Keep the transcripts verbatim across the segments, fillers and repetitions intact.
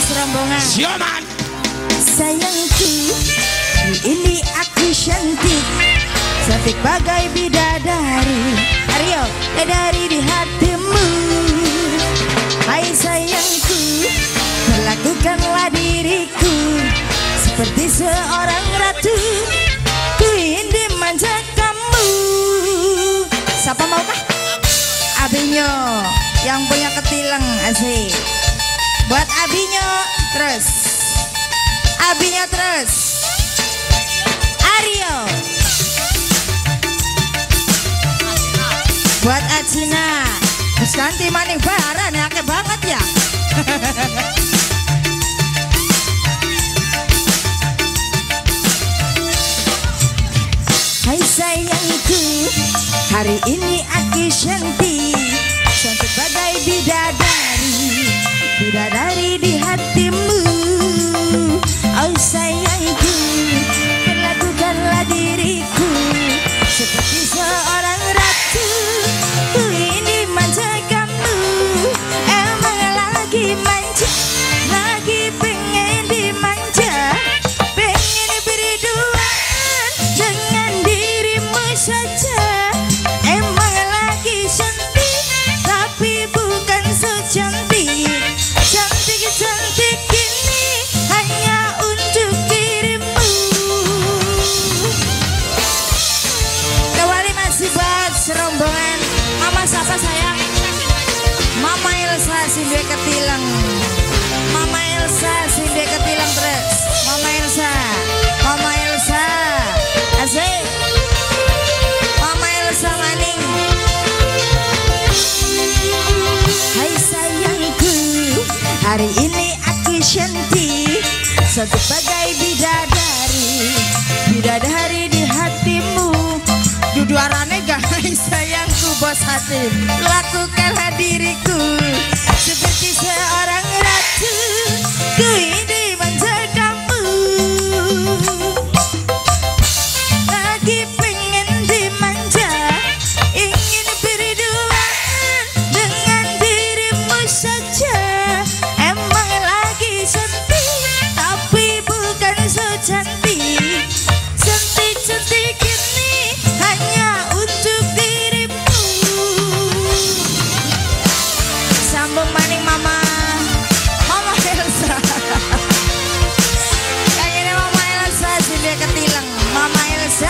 rombongan. Sioman. Sayangku, ini aku cantik, cantik bagai bidadari. Aryo, bidadari di hatimu. Hai sayangku, perlakukanlah diriku seperti seorang ratu. Ku ingin dimanja kamu. Siapa mau kah? Abinyo yang punya ketilang asik. Buat Abinyo terus. Abinya terus. Aryo. Buat Acina. Terus ganti maning baran ya, kayak banget ya. Hai sayangku, hari ini aku cantik, cantik bagai bidadari, bidadari di hatimu. Oh sayangku, perlakukanlah diriku seperti seorang ratu. Ku ini manja kamu, emang lagi manja, lagi pengen dimanja, pengen berduaan dengan dirimu saja. Emang lagi cantik, tapi bukan secantik, cantik-cantik ini hanya untuk dirimu. Kembali masih buat serombongan Mama siapa sayang? Mama Elsa Sindwe Ketilang. Mama Elsa Sindwe Ketilang terus. Mama Elsa, Mama Elsa, asik. Mama Elsa maning. Hai sayangku, hari ini aku cantik, cantik bagai bidadari, bidadari di hatimu. Duduarane guys sayangku bos hati, lakukanlah diriku seperti seorang ratu. Ku ini manja kamu, lagi pengen dimanja, ingin berduaan dengan dirimu saja. Emang lagi cantik, tapi bukan secantik, cantik-cantik ini hanya untuk dirimu. Sambung maning mama, Mama Elsa. Yang ini Mama Elsa Sindwe Ketilang. Mama Elsa,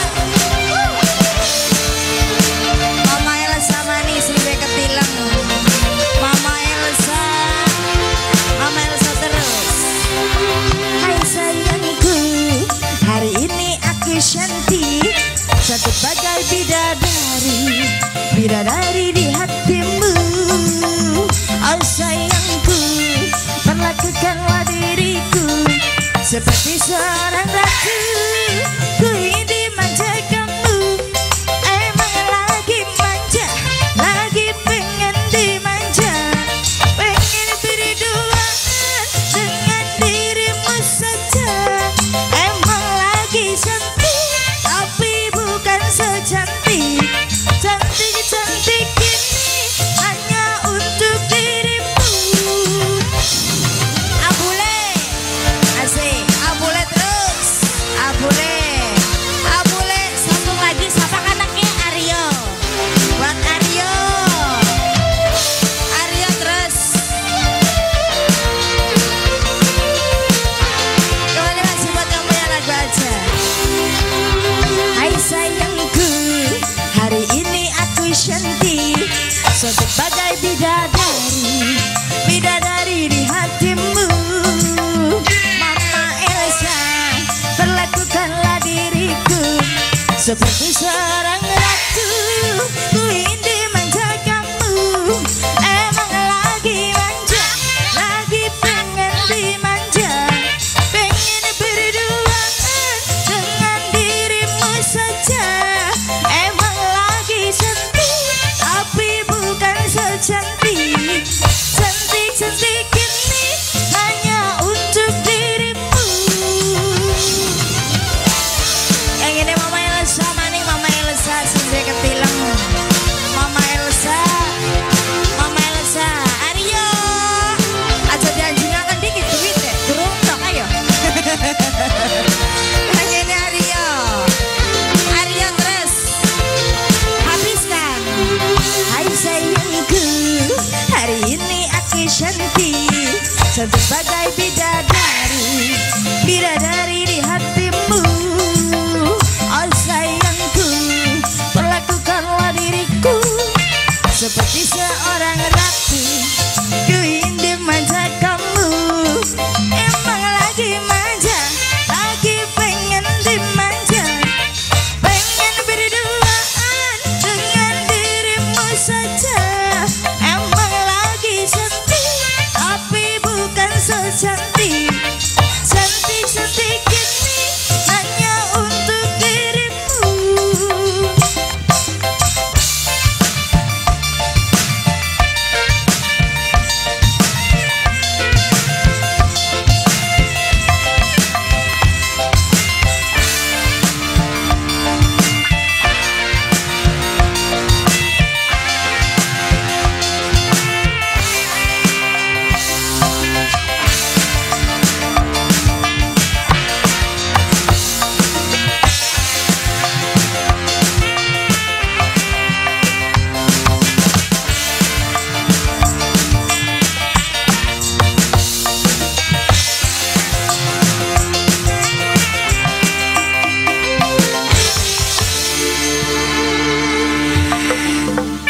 Mama Elsa maning Sindwe Ketilang. Mama Elsa, Mama Elsa terus. Hai sayangku, hari ini aku cantik, cantik bagai bidadari, bidadari di hatimu. Oh sayangku, perlakukanlah diriku seperti seorang ratu. Ku ingin dimanja kamu, emang lagi manja, lagi pengen dimanja, pengen berduaan dengan dirimu saja. Emang lagi cantik, tapi bukan secantik, cantik-cantik ini hanya untuk dirimu. Abule, asik, abule terus, abule, abule. Sambung lagi siapa anaknya? Aryo. Buat Aryo, Aryo terus. Kembali masih buat kamu yang lagu aja. Hai sayangku, hari ini aku cantik, cantik bagai bidadari, bidadari di hatimu. Mama Elsa, perlakukanlah diriku seperti seorang ratu. Ku ingin dimanja kamu, emang lagi manja, lagi pengen dimanja, pengen berduaan dengan dirimu saja. Emang lagi cantik, tapi bukan secantik, cantik-cantik ini hanya untuk dirimu. Yang ini Mama Elsa maning, Mama Elsa. sebagai bidadari, bidadari di hatimu. Oh sayangku, perlakukanlah diriku seperti seorang ratu. Ku ingin manja kamu, emang lagi manja, lagi pengen dimanja, pengen berduaan dengan dirimu saja. Emang lagi cantik, tapi bukan secantik cantik-cantik ini hanya untuk dirimu.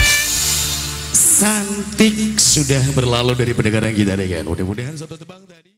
Cantik sudah berlalu dari pendengaran kita dengan mudah-mudahan satu tebang tadi.